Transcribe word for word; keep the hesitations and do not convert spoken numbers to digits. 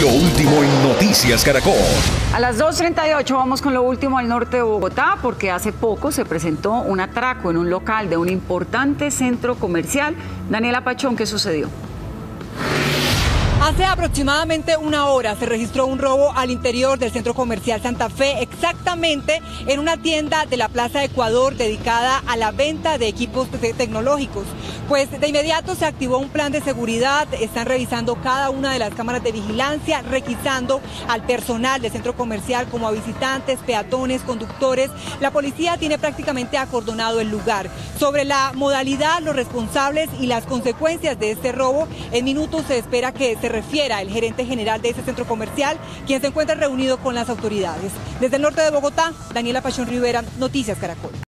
Lo último en Noticias Caracol. A las dos treinta y ocho vamos con lo último al norte de Bogotá, porque hace poco se presentó un atraco en un local de un importante centro comercial. Daniela Pachón, ¿qué sucedió? Hace aproximadamente una hora se registró un robo al interior del centro comercial Santa Fe, exactamente en una tienda de la Plaza Ecuador dedicada a la venta de equipos tecnológicos. Pues de inmediato se activó un plan de seguridad, están revisando cada una de las cámaras de vigilancia, requisando al personal del centro comercial como a visitantes, peatones, conductores. La policía tiene prácticamente acordonado el lugar. Sobre la modalidad, los responsables y las consecuencias de este robo, en minutos se espera que se refiera el gerente general de ese centro comercial, quien se encuentra reunido con las autoridades. Desde el norte de Bogotá, Daniela Pachón Rivera, Noticias Caracol.